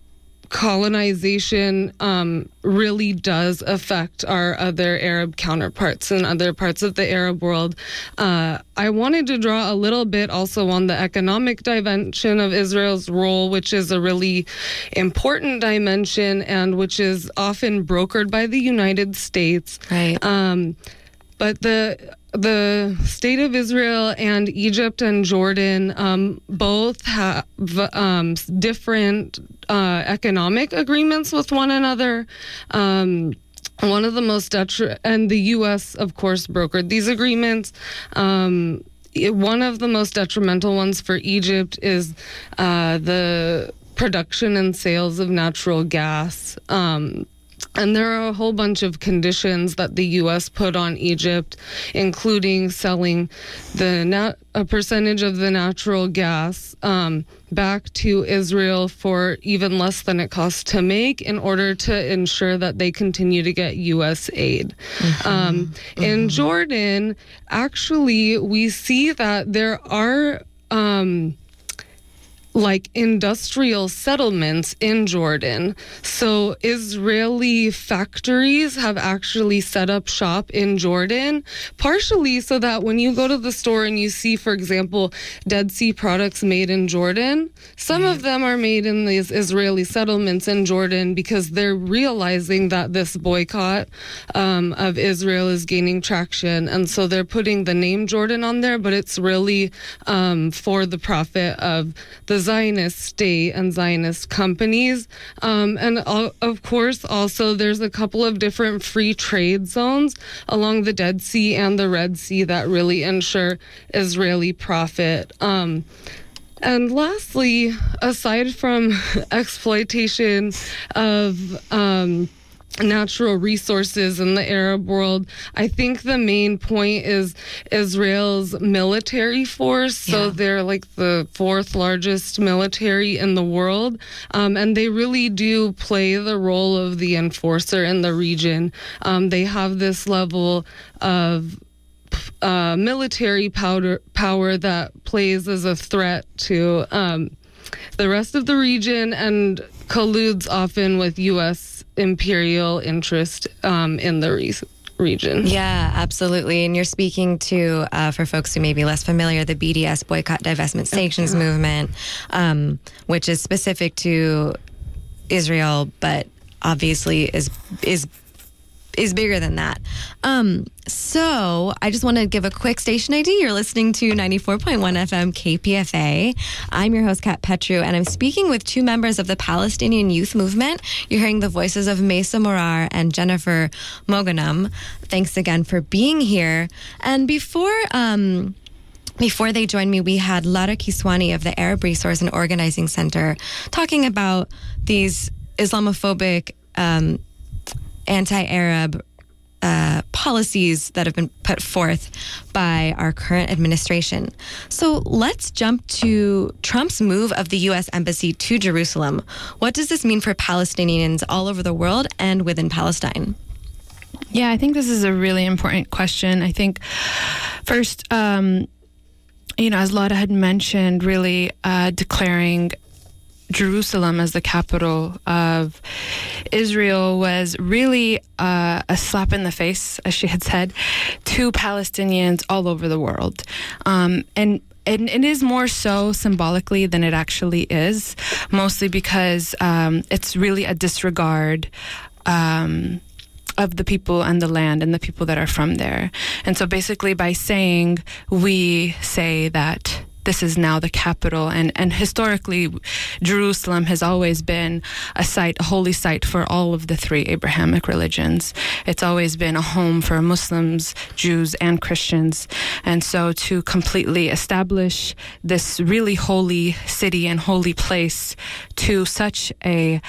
colonization really does affect our other Arab counterparts in other parts of the Arab world. I wanted to draw a little bit also on the economic dimension of Israel's role, which is a really important dimension and which is often brokered by the United States. Right. But the state of Israel and Egypt and Jordan both have different economic agreements with one another. One of the most and the U.S., of course, brokered these agreements. One of the most detrimental ones for Egypt is the production and sales of natural gas. And there are a whole bunch of conditions that the U.S. put on Egypt, including selling a percentage of the natural gas back to Israel for even less than it costs to make in order to ensure that they continue to get U.S. aid. In Jordan, actually, we see that there are like industrial settlements in Jordan. So Israeli factories have actually set up shop in Jordan, partially so that when you go to the store and you see, for example, Dead Sea products made in Jordan, some of them are made in these Israeli settlements in Jordan because they're realizing that this boycott of Israel is gaining traction. And so they're putting the name Jordan on there, but it's really for the profit of the Zionist state and Zionist companies. And of course, also there's a couple of different free trade zones along the Dead Sea and the Red Sea that really ensure Israeli profit. And lastly, aside from exploitation of natural resources in the Arab world, I think the main point is Israel's military force. So they're like the fourth largest military in the world. And they really do play the role of the enforcer in the region. They have this level of military power that plays as a threat to the rest of the region and colludes often with U.S. imperial interest in the region. Yeah, absolutely. And you're speaking to, for folks who may be less familiar, the BDS Boycott, Divestment, Sanctions movement, which is specific to Israel, but obviously is bigger than that. So I just want to give a quick station ID. You're listening to 94.1 FM KPFA. I'm your host, Kat Petru, and I'm speaking with two members of the Palestinian Youth Movement. You're hearing the voices of Mesa Morar and Jennifer Moganum. Thanks again for being here. And before they joined me, we had Lara Kiswani of the Arab Resource and Organizing Center talking about these Islamophobic anti-Arab policies that have been put forth by our current administration. So let's jump to Trump's move of the U.S. Embassy to Jerusalem. What does this mean for Palestinians all over the world and within Palestine? Yeah, I think this is a really important question. I think first, as Laura had mentioned, really declaring Jerusalem as the capital of Israel was really a slap in the face, as she had said, to Palestinians all over the world. And it is more so symbolically than it actually is, mostly because it's really a disregard of the people and the land and the people that are from there. And so basically by saying, we say that this is now the capital, and historically Jerusalem has always been a holy site for all of the three Abrahamic religions. It's always been a home for Muslims, Jews, and Christians. And so to completely establish this really holy city and holy place to such a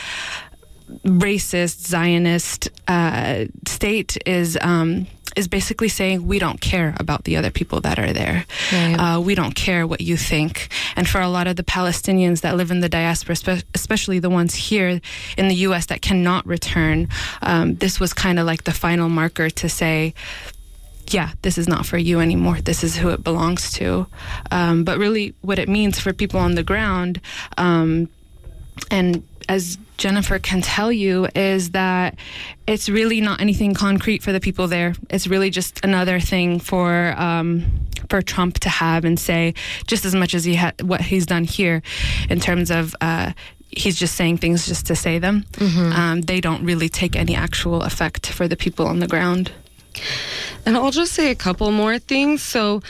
racist Zionist state is basically saying we don't care about the other people that are there. Right. We don't care what you think. And for a lot of the Palestinians that live in the diaspora, especially the ones here in the U.S. that cannot return, this was kind of like the final marker to say, yeah, this is not for you anymore. This is who it belongs to. But really what it means for people on the ground, and as Jennifer can tell you, is that it's really not anything concrete for the people there. It's really just another thing for Trump to have and say, just as much as what he's done here in terms of he's just saying things just to say them. Mm-hmm. They don't really take any actual effect for the people on the ground. And I'll just say a couple more things. So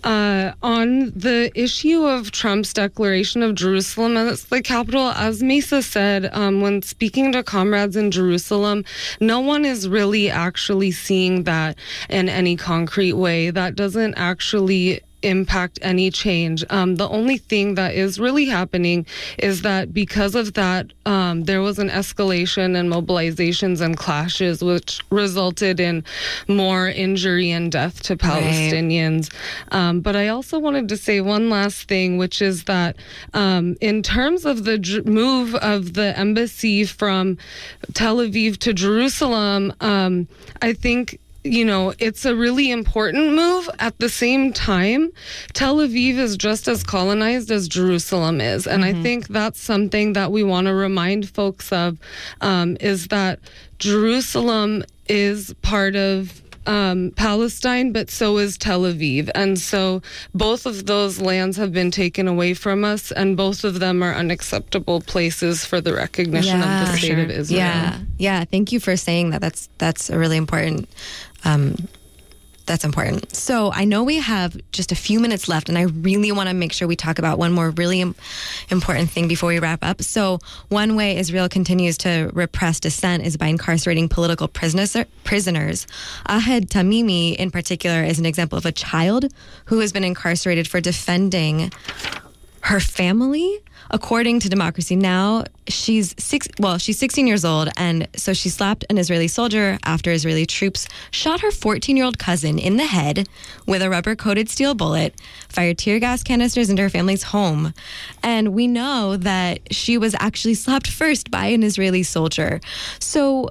on the issue of Trump's declaration of Jerusalem as the capital, as Mesa said, when speaking to comrades in Jerusalem, no one is really actually seeing that in any concrete way. That doesn't actually impact any change. The only thing that is really happening is that because of that, there was an escalation in mobilizations and clashes, which resulted in more injury and death to Palestinians. Right. But I also wanted to say one last thing, which is that in terms of the move of the embassy from Tel Aviv to Jerusalem, I think it's a really important move. At the same time, Tel Aviv is just as colonized as Jerusalem is. And I think that's something that we want to remind folks of, is that Jerusalem is part of Palestine, but so is Tel Aviv. And so both of those lands have been taken away from us, and both of them are unacceptable places for the recognition of the state of Israel. Yeah. Thank you for saying that. That's a really important. That's important. So I know we have just a few minutes left, and I really want to make sure we talk about one more really important thing before we wrap up. So one way Israel continues to repress dissent is by incarcerating political prisoners. Ahed Tamimi, in particular, is an example of a child who has been incarcerated for defending her family. According to Democracy Now!, she's 16 years old, and so she slapped an Israeli soldier after Israeli troops shot her 14-year-old cousin in the head with a rubber-coated steel bullet, fired tear gas canisters into her family's home. And we know that she was actually slapped first by an Israeli soldier. So,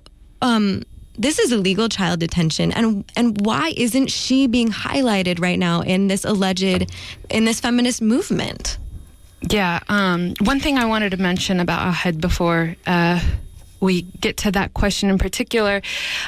this is illegal child detention, and why isn't she being highlighted right now in this feminist movement? Yeah, one thing I wanted to mention about Ahed before we get to that question in particular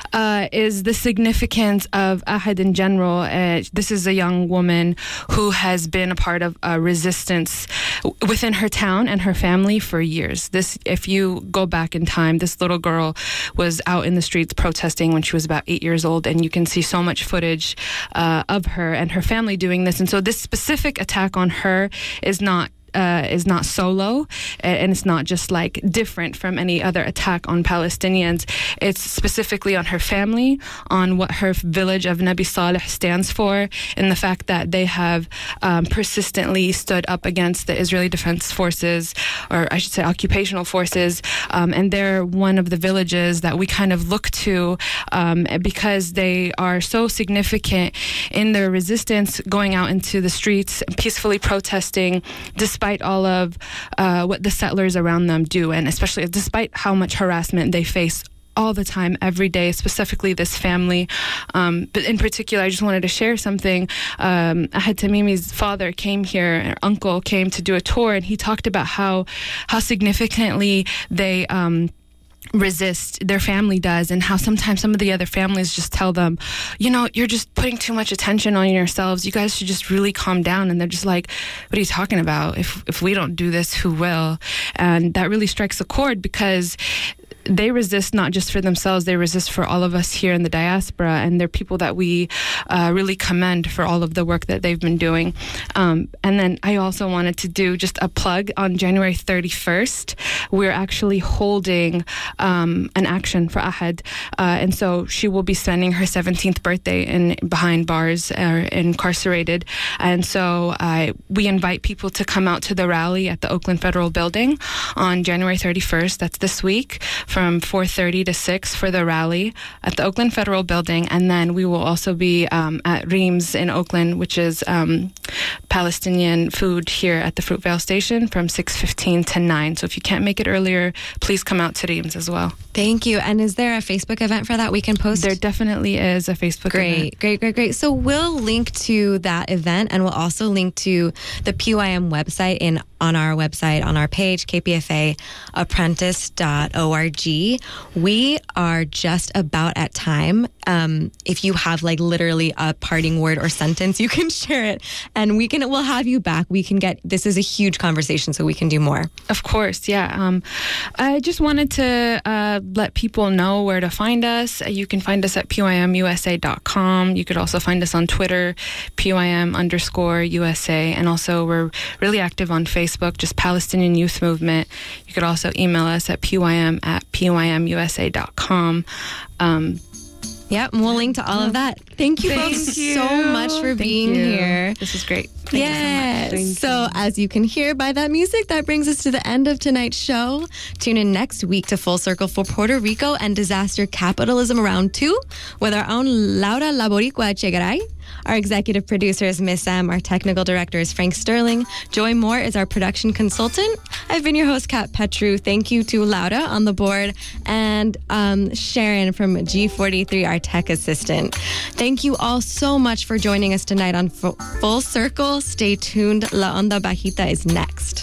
is the significance of Ahed in general. This is a young woman who has been a part of resistance within her town and her family for years. If you go back in time, this little girl was out in the streets protesting when she was about 8 years old, and you can see so much footage of her and her family doing this. And so this specific attack on her is not solo, and it's not just like different from any other attack on Palestinians. It's specifically on her family, on what her village of Nabi Saleh stands for, and the fact that they have persistently stood up against the Israeli Defense Forces, or I should say occupational forces, and they're one of the villages that we kind of look to because they are so significant in their resistance, going out into the streets, peacefully protesting, despite all of what the settlers around them do, and especially despite how much harassment they face all the time, every day, specifically this family. But in particular, I just wanted to share something. Ahed Tamimi's father came here, her uncle came to do a tour, and he talked about how significantly they resist, their family does, and how sometimes some of the other families just tell them, you're just putting too much attention on yourselves, you guys should just really calm down. And they're just like, what are you talking about? If we don't do this, who will? And that really strikes a chord, because they resist not just for themselves, they resist for all of us here in the diaspora, and they're people that we really commend for all of the work that they've been doing. And then I also wanted to do just a plug. On January 31st, we're actually holding an action for Ahed, and so she will be spending her 17th birthday behind bars, incarcerated. And so we invite people to come out to the rally at the Oakland Federal Building on January 31st. That's this week, from 4:30 to 6 for the rally at the Oakland Federal Building. And then we will also be at Reams in Oakland, which is Palestinian food here at the Fruitvale Station, from 6:15 to 9. So if you can't make it earlier, please come out to Reams as well. Thank you. And is there a Facebook event for that we can post? There definitely is a Facebook event. Great. So we'll link to that event, and we'll also link to the PYM website on our website, on our page, kpfaapprentice.org. We are just about at time. If you have literally a parting word or sentence, you can share it, and we'll have you back. This is a huge conversation, so we can do more. Of course, yeah. I just wanted to let people know where to find us. You can find us at pymusa.com. You could also find us on Twitter, PYM_USA, and also we're really active on Facebook, just Palestinian Youth Movement. You could also email us at pym@pymusa.com. Yep, and we'll link to all of that. Thank you folks so much for being here. This was great. Thank you so much. So as you can hear by that music, that brings us to the end of tonight's show. Tune in next week to Full Circle for Puerto Rico and Disaster Capitalism Round 2 with our own Laura La Boricua Echegaray. Our executive producer is Miss M. Our technical director is Frank Sterling. Joy Moore is our production consultant. I've been your host, Kat Petru. Thank you to Laura on the board and Sharon from G43, our tech assistant. Thank you all so much for joining us tonight on Full Circle. Stay tuned. La Onda Bajita is next.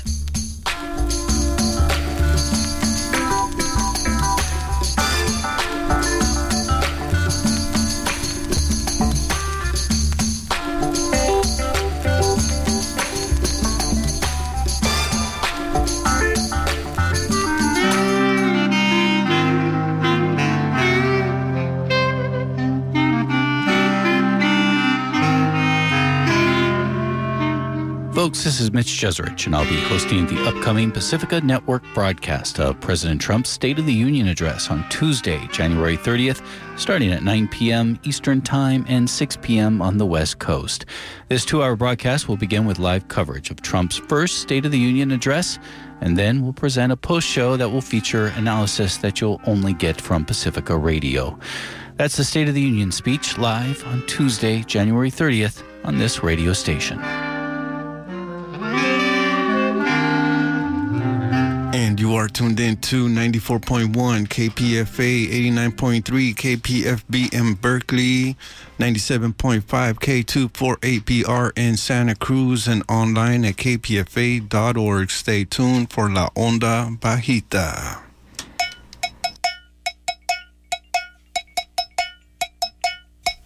Folks, this is Mitch Jeserich, and I'll be hosting the upcoming Pacifica Network broadcast of President Trump's State of the Union address on Tuesday, January 30th, starting at 9 p.m. Eastern Time and 6 p.m. on the West Coast. This 2-hour broadcast will begin with live coverage of Trump's first State of the Union address, and then we'll present a post-show that will feature analysis that you'll only get from Pacifica Radio. That's the State of the Union speech live on Tuesday, January 30th on this radio station. And you are tuned in to 94.1 KPFA, 89.3 KPFB in Berkeley, 97.5 K248BR in Santa Cruz, and online at kpfa.org. Stay tuned for La Onda Bajita.